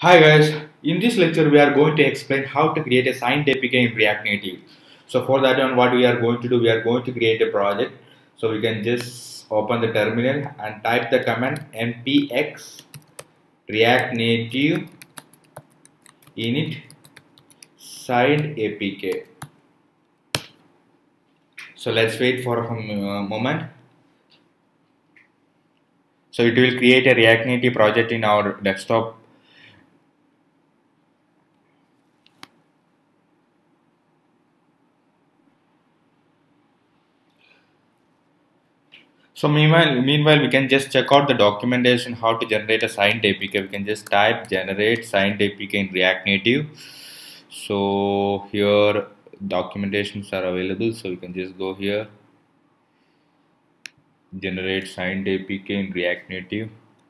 Hi guys, in this lecture we are going to explain how to create a signed APK in React Native. So for that one what we are going to do, we are going to create a project. So we can just open the terminal and type the command npx react native init signed APK. So let's wait for a moment. So it will create a React Native project in our desktop. So meanwhile, we can just check out the documentation how to generate a signed APK. We can just type generate signed APK in React Native. So here documentations are available. So we can just go here, generate signed APK in React Native.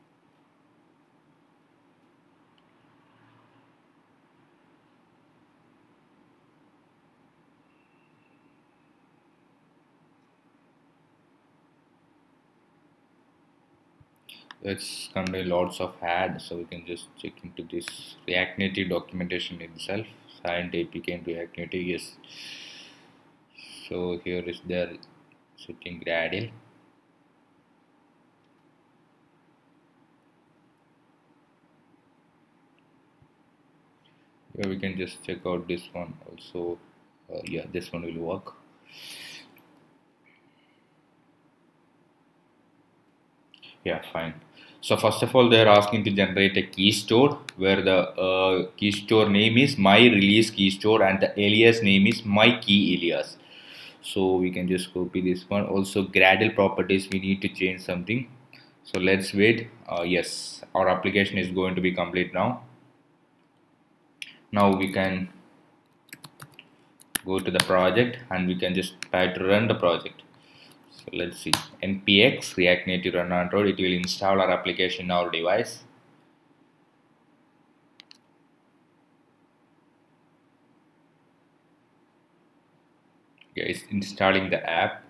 It's contain lots of ads, so we can just check into this React Native documentation itself. Signed APK in React Native, yes. So here is their setting Gradle. Yeah, we can just check out this one also. Yeah, this one will work. Yeah, fine. So first of all, they are asking to generate a key store where the key store name is my release key store and the alias name is my key alias. So we can just copy this one. Also, Gradle properties we need to change something. So let's wait. Yes, our application is going to be complete now. Now we can go to the project and we can just try to run the project. So let's see, npx react native run Android. It will install our application in our device. Okay, it's installing the app.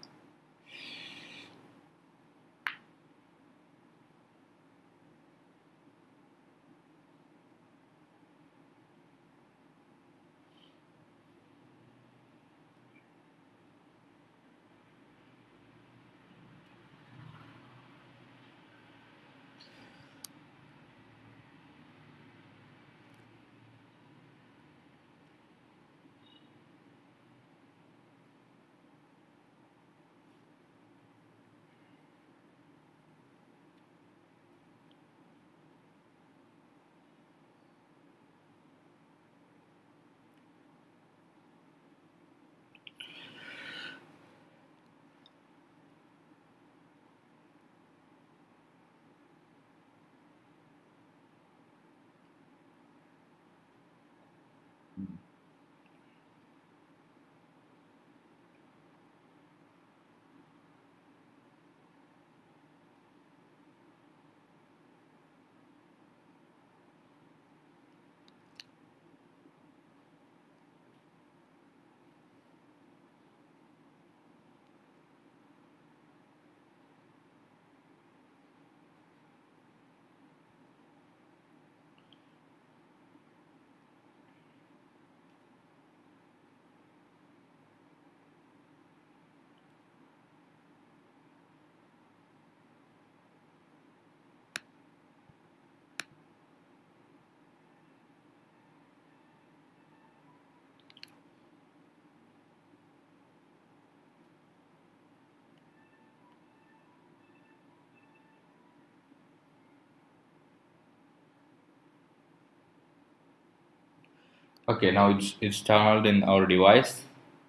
Okay, now it's installed in our device.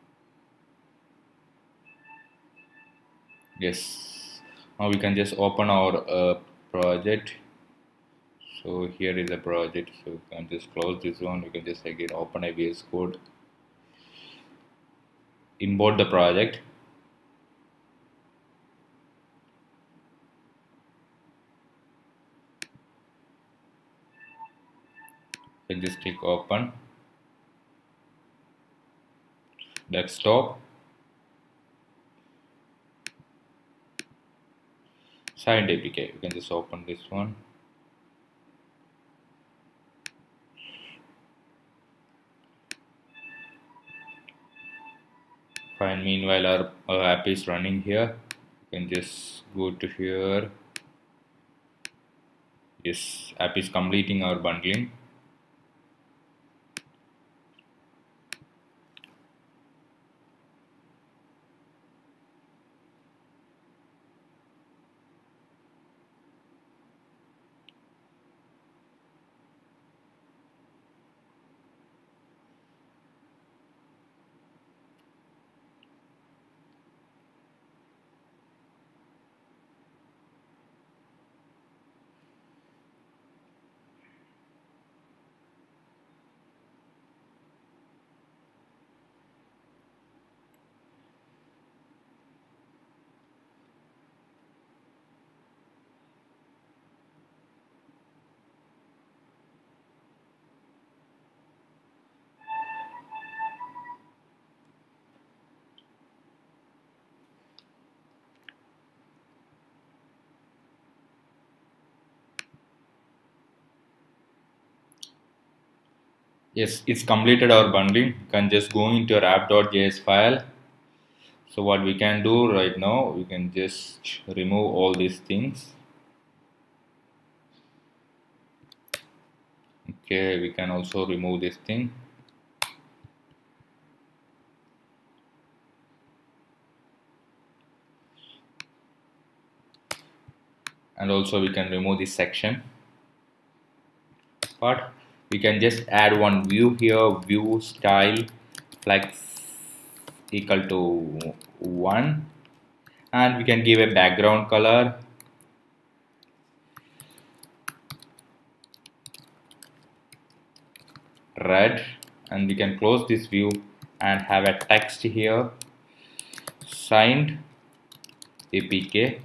Yes, now we can just open our project. So here is the project. So we can just close this one. We can just again open a VS Code, import the project. Then just click open, desktop, signed APK. You can just open this one. Fine. Meanwhile, our app is running here. You can just go to here. Yes, app is completing our bundling. Yes, it's completed our bundling. You can just go into your app.js file. So what we can do right now, we can just remove all these things. Okay, we can also remove this thing. And also we can remove this section. But we can just add one view here, view style flex equal to 1, and we can give a background color red, and we can close this view and have a text here, signed APK.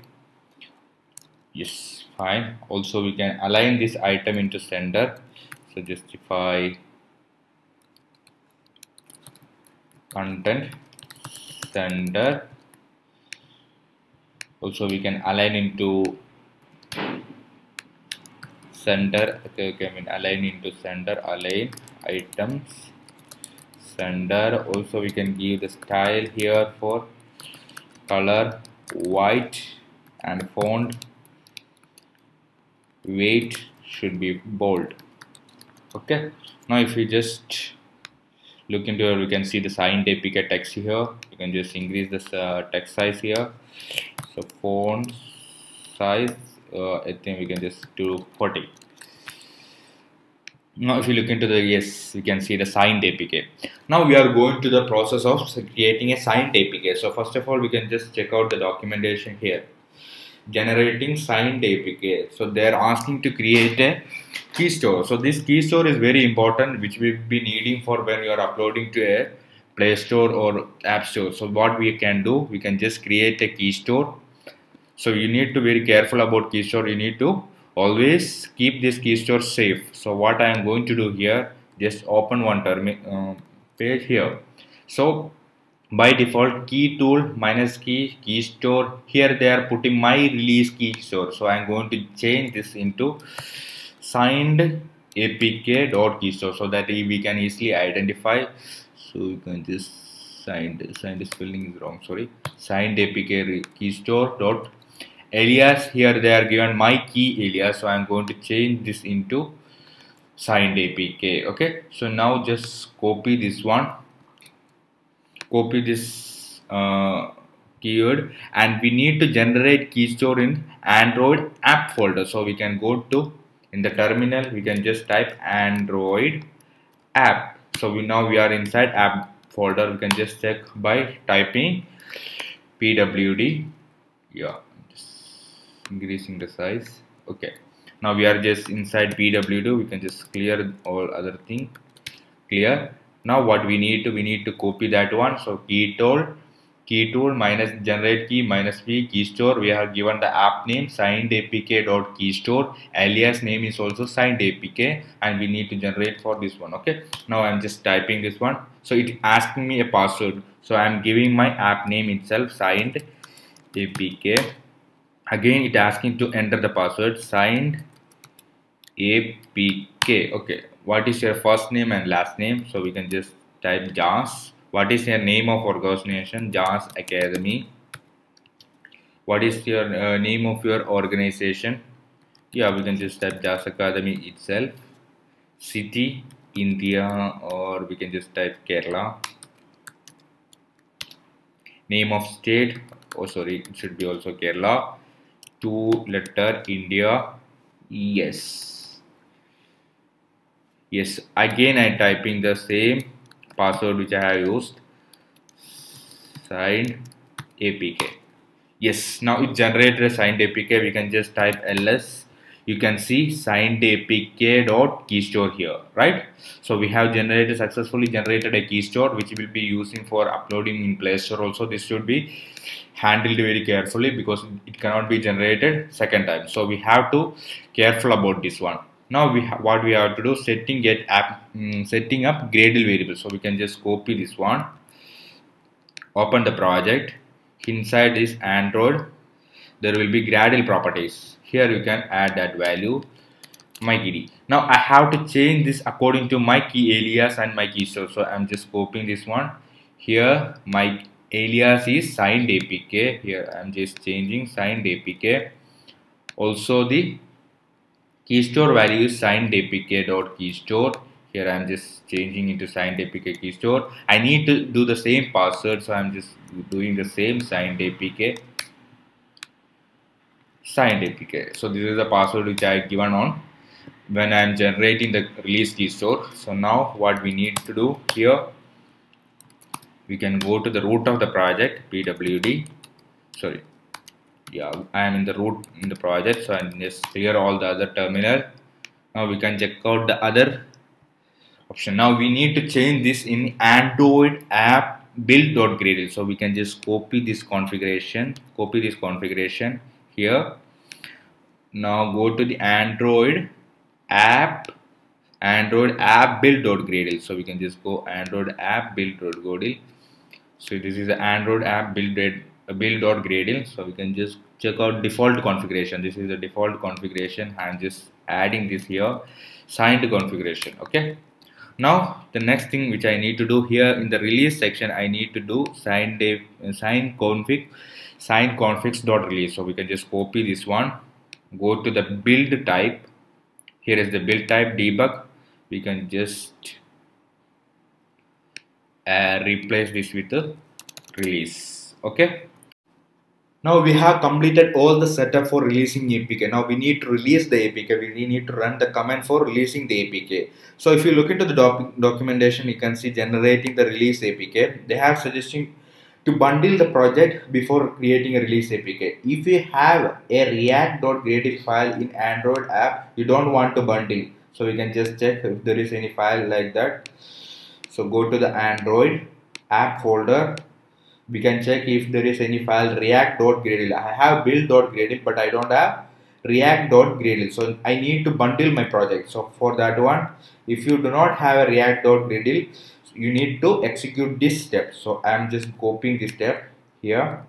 Yes, fine. Also we can align this item into sender. So justify content sender. Also we can align into sender. Okay, I mean align into sender, align items sender. Also we can give the style here for color white and font weight should be bold. Okay, now if we just look into here, we can see the signed APK text here. You can just increase this text size here. So font size, I think we can just do 40. Now if you look into the, yes, we can see the signed APK. Now we are going to the process of creating a signed APK. So first of all, we can just check out the documentation here. Generating signed APK. So they are asking to create a key store. So this key store is very important, which we'll be needing for when you are uploading to a Play Store or App Store. So what we can do, we can just create a key store. So you need to be very careful about key store. You need to always keep this key store safe. So what I am going to do here, just open one page here. So by default key tool minus key store, here they are putting my release key store. So I'm going to change this into signed apk dot key store so that we can easily identify. So you can just signed spelling is wrong, sorry, signed apk key store dot alias. Here they are given my key alias, so I'm going to change this into signed apk. Okay, so now just copy this one, copy this keyword, and we need to generate key store in Android app folder. So we can go to in the terminal, we can just type Android app. So now we are inside app folder. We can just check by typing pwd. Yeah, just increasing the size. Okay, now we are just inside pwd. We can just clear all other thing, clear. Now what we need to copy that one. So key tool minus generate key minus key store. We have given the app name signed apk dot key store, alias name is also signed apk, and we need to generate for this one. Okay, now I'm just typing this one. So it asking me a password, so I'm giving my app name itself, signed apk. Again it asking to enter the password, signed apk. Okay, what is your first name and last name? So we can just type Jas What is your name of organization? JAS Academy. What is your name of your organization? Yeah, we can just type JAS Academy itself. City, India, or we can just type Kerala. Name of state, oh sorry, it should be also Kerala. 2-letter India. Yes. Yes, again I typing the same password which I have used. Signed APK. Yes, now it generated a signed APK. We can just type ls. You can see signed APK dot key store here, right? So we have successfully generated a key store which we will be using for uploading in Play Store. Also, this should be handled very carefully because it cannot be generated second time. So we have to careful about this one. Now what we have to do, setting up Gradle variable. So we can just copy this one, open the project. Inside this Android, there will be Gradle properties. Here you can add that value, my key. Now I have to change this according to my key alias and my key store. So I'm just copying this one. Here my alias is signed APK. Here I'm just changing signed APK. Also the key store value is signed APK dot key store. Here I'm just changing into signed APK key store. I need to do the same password, so I'm just doing the same signed APK. Signed APK. So this is the password which I given on when I am generating the release key store. So now what we need to do here, we can go to the root of the project, pwd. Sorry, yeah, I am in the root in the project, so I just clear all the other terminal. Now we can check out the other option. Now we need to change this in Android app build.gradle. So we can just copy this configuration here. Now go to the Android app build.gradle. So we can just go Android app build.gradle. So this is the Android app build.gradle. So we can just check out default configuration. This is the default configuration. I'm just adding this here, signed configuration. Okay. Now the next thing which I need to do here in the release section, I need to do sign configs.release. So we can just copy this one, go to the build type. Here is the build type debug. We can just replace this with the release. Okay. Now we have completed all the setup for releasing APK. Now we need to release the APK. We need to run the command for releasing the APK. So if you look into the documentation, you can see generating the release APK. They have suggesting to bundle the project before creating a release APK. If you have a react.gradle file in Android app, you don't want to bundle. So we can just check if there is any file like that. So go to the Android app folder. We can check if there is any file react.gradle. I have build.gradle, but I don't have react.gradle. So I need to bundle my project. So for that one, if you do not have a react.gradle, you need to execute this step. So I'm just copying this step here.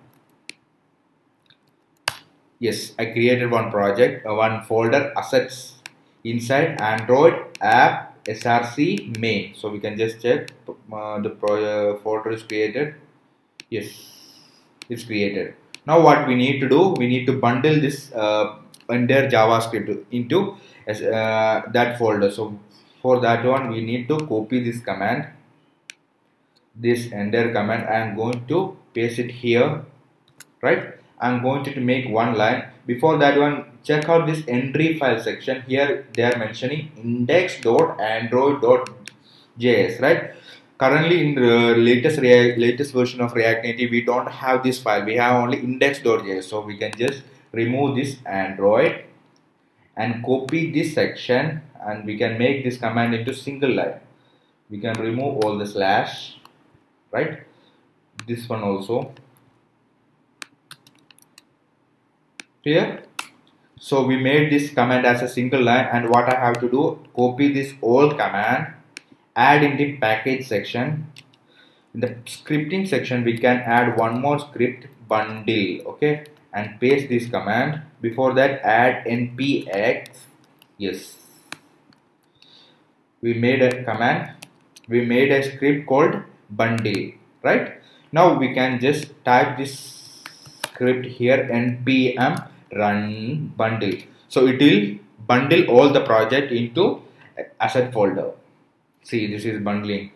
Yes, I created one project, one folder, assets, inside Android app src main. So we can just check the folder is created. Yes, it's created. Now what we need to do, we need to bundle this entire JavaScript into that folder. So for that one, we need to copy this command, this entire command. I am going to paste it here, right? I'm going to make one line. Before that one, check out this entry file section. Here they are mentioning index.android.js, right? Currently in the latest version of React Native, we don't have this file. We have only index.js. So we can just remove this Android and copy this section, and we can make this command into single line. We can remove all the slash, right? This one also. Clear? So we made this command as a single line, and what I have to do, copy this old command, add in the package section. In the scripting section, we can add one more script, bundle, okay, and paste this command. Before that, add npx. Yes, we made a command. We made a script called bundle, right? Now we can just type this script here, npm run bundle, so it will bundle all the project into asset folder. See, this is bundling.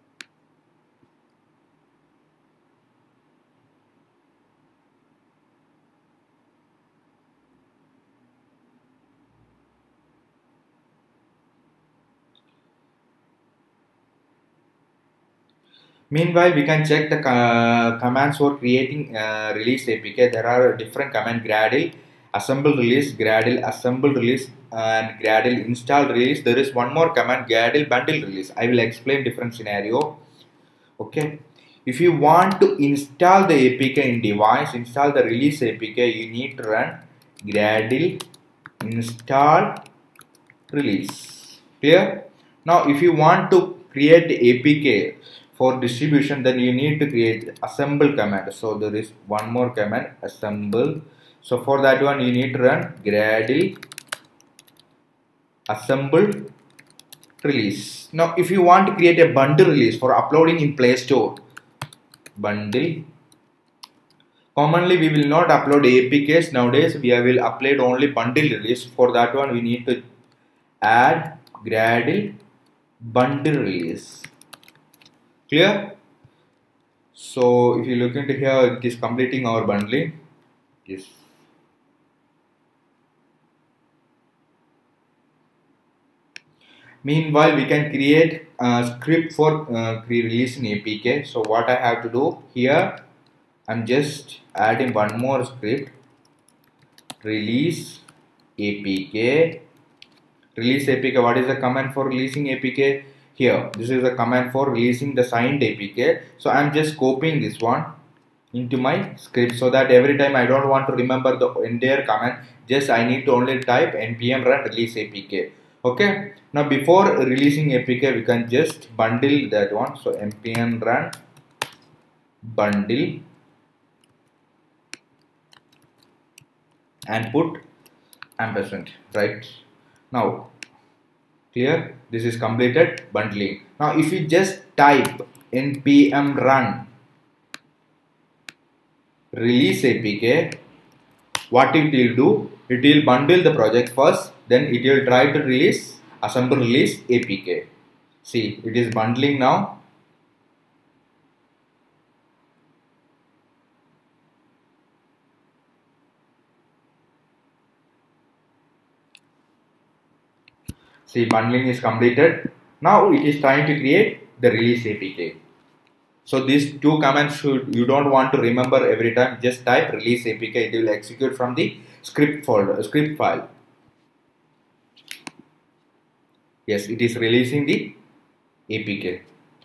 Meanwhile, we can check the commands for creating release APK. There are different command: Gradle, assemble release, Gradle, assemble release, and Gradle install release. There is one more command, Gradle bundle release. I will explain different scenario. Okay. If you want to install the APK in device, install the release APK, you need to run Gradle install release. Clear? Now, if you want to create APK for distribution, then you need to create assemble command. So there is one more command, assemble. So for that one, you need to run Gradle assemble release. Now, if you want to create a bundle release for uploading in Play Store, bundle. Commonly, we will not upload APKs nowadays. We will upload only bundle release. For that one, we need to add Gradle bundle release. Clear? So if you look into here, it is completing our bundling. Yes. Meanwhile, we can create a script for releasing APK. So what I have to do here, I'm just adding one more script. Release APK. Release APK. What is the command for releasing APK? Here, this is a command for releasing the signed APK. So I'm just copying this one into my script, so that every time I don't want to remember the entire command, just I need to only type npm run release APK. Okay. Now before releasing APK, we can just bundle that one. So npm run bundle and put ampersand, right? Now, clear? This is completed bundling. Now if you just type npm run release APK, what it will do, it will bundle the project first, then it will try to release assemble release APK. See, it is bundling now. See, bundling is completed. Now it is trying to create the release APK. So these two commands you don't want to remember every time. Just type release APK. It will execute from the script folder, script file. Yes, it is releasing the APK.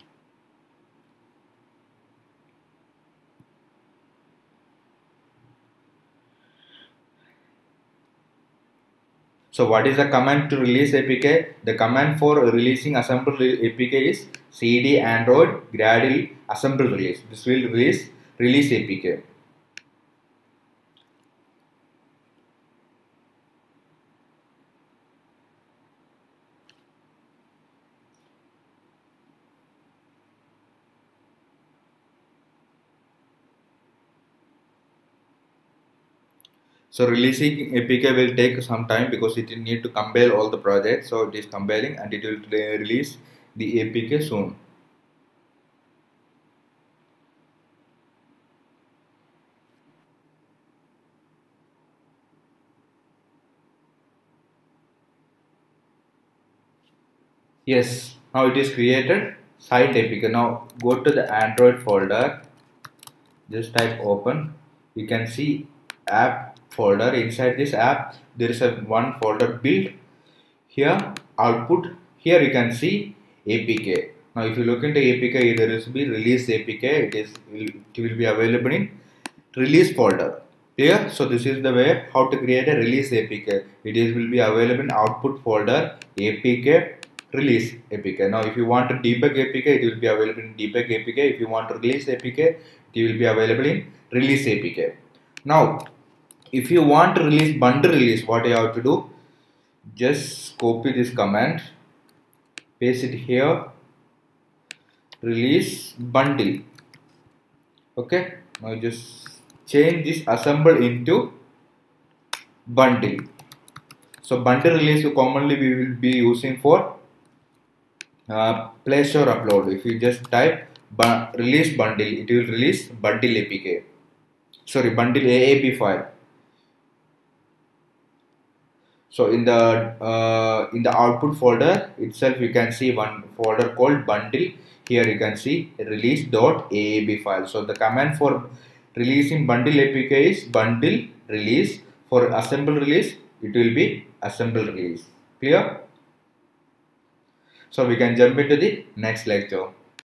So what is the command to release APK? The command for releasing assemble APK is cd android gradle assemble release. This will release APK. So releasing APK will take some time because it will need to compile all the projects. So it is compiling and it will release the APK soon. Yes, now it is created site APK. Now go to the Android folder, just type open. You can see app folder. Inside this app there is a one folder build. Here output, here you can see APK. Now if you look into APK, there is be release APK. It will be available in release folder. Clear? So this is the way how to create a release APK. Will be available in output folder APK release APK. Now if you want to debug APK, it will be available in debug APK. If you want to release APK, it will be available in release APK. Now if you want to release bundle release, what you have to do, just copy this command, paste it here, release bundle. Okay, now just change this assemble into bundle. So bundle release commonly we will be using for Play Store upload. If you just type release bundle, it will release bundle APK. Sorry, bundle AAP file. So in the output folder itself, you can see one folder called bundle. Here you can see release.aab file. So the command for releasing bundle APK is bundle release. For assemble release, it will be assemble release. Clear? So we can jump into the next lecture.